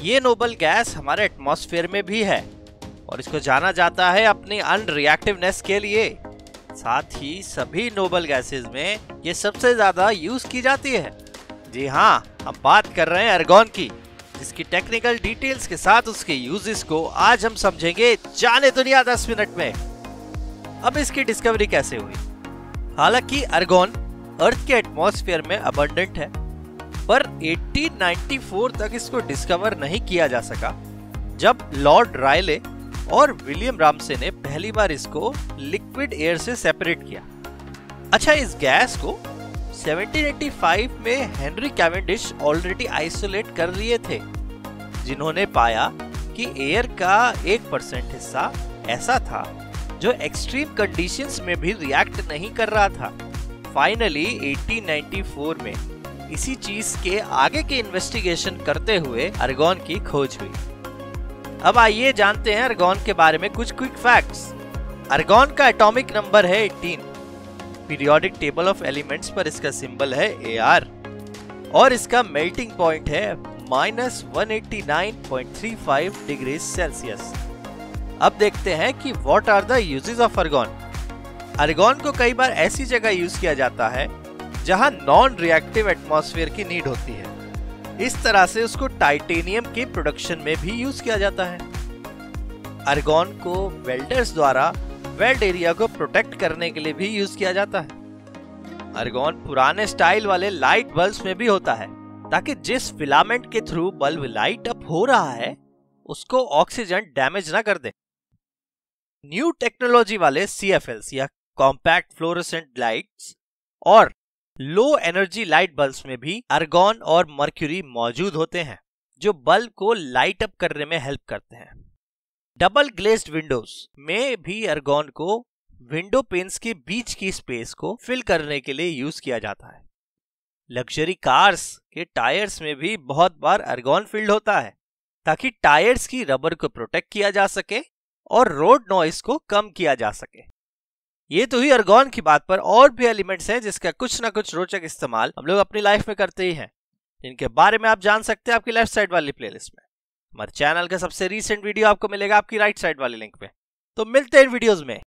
ये noble gas हमारे atmosphere में भी है और इसको जाना जाता है अपनी अनरिएक्टिवनेस के लिए। साथ ही सभी नोबल गैसेस में ये सबसे ज्यादा यूज की जाती है। जी हाँ, हम बात कर रहे हैं आर्गन की, जिसकी टेक्निकल डिटेल्स के साथ उसके यूजेस को आज हम समझेंगे जाने दुनिया 10 मिनट में। अब इसकी डिस्कवरी कैसे हुई? हालांकि आर्गन अर्थ के एटमॉस्फेयर में अबंडेंट है, पर 1894 तक इसको डिस्कवर नहीं किया जा सका, जब लॉर्ड रायले और विलियम रामसे ने पहली बार इसको लिक्विड एयर से सेपरेट किया। अच्छा, इस गैस को 1785 में हेनरी कैवेंडिश ऑलरेडी आइसोलेट कर लिए थे, जिन्होंने पाया कि एयर का 1% हिस्सा ऐसा था जो एक्सट्रीम कंडीशंस में भी रिएक्ट नहीं कर रहा था। फाइनली 1894 में इसी चीज के आगे के इन्वेस्टिगेशन करते हुए आर्गन की खोज हुई। अब आइए जानते हैं आर्गन के बारे में कुछ क्विक फैक्ट्स। आर्गन का एटॉमिक नंबर है 18। पीरियोडिक टेबल ऑफ एलिमेंट्स पर इसका सिंबल है Ar और इसका मेल्टिंग पॉइंट है -189.35 डिग्री सेल्सियस। अब देखते हैं कि what are the uses of argon. Argon को कई बार ऐसी जगह यूज किया जाता है जहां नॉन रिएक्टिव एटमॉस्फेयर की नीड होती है। इस तरह से उसको टाइटेनियम के प्रोडक्शन में भी यूज किया जाता है। आर्गन को वेल्डर्स द्वारा वेल्ड एरिया को प्रोटेक्ट करने के लिए भी यूज किया जाता है। आर्गन पुराने स्टाइल वाले लाइट बल्ब्स में भी होता है, ताकि जिस फिलामेंट के थ्रू बल्ब लाइट अप हो रहा है उसको ऑक्सीजन डैमेज ना कर दे। न्यू टेक्नोलॉजी वाले CFLs या कॉम्पैक्ट फ्लोरोसेंट लाइट्स और लो एनर्जी लाइट बल्ब्स में भी आर्गन और मर्क्यूरी मौजूद होते हैं, जो बल्ब को लाइट अप करने में हेल्प करते हैं। डबल ग्लेज्ड विंडोज में भी आर्गन को विंडो पेन्स के बीच की स्पेस को फिल करने के लिए यूज किया जाता है। लग्जरी कार्स के टायर्स में भी बहुत बार आर्गन फिल्ड होता है, ताकि टायर्स की रबर को प्रोटेक्ट किया जा सके और रोड नॉइस को कम किया जा सके। ये तो ही आर्गन की बात, पर और भी एलिमेंट्स हैं जिसका कुछ ना कुछ रोचक इस्तेमाल हम लोग अपनी लाइफ में करते ही हैं, जिनके बारे में आप जान सकते हैं आपकी लेफ्ट साइड वाली प्लेलिस्ट में। हमारे चैनल का सबसे रीसेंट वीडियो आपको मिलेगा आपकी राइट साइड वाली लिंक पे। तो मिलते हैं इन वीडियोस में।